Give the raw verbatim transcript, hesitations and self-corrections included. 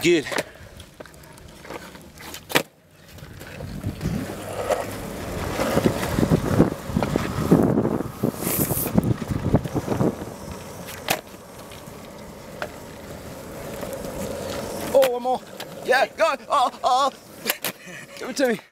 good. Oh, one more. Yeah, go. Oh, oh. Give it to me.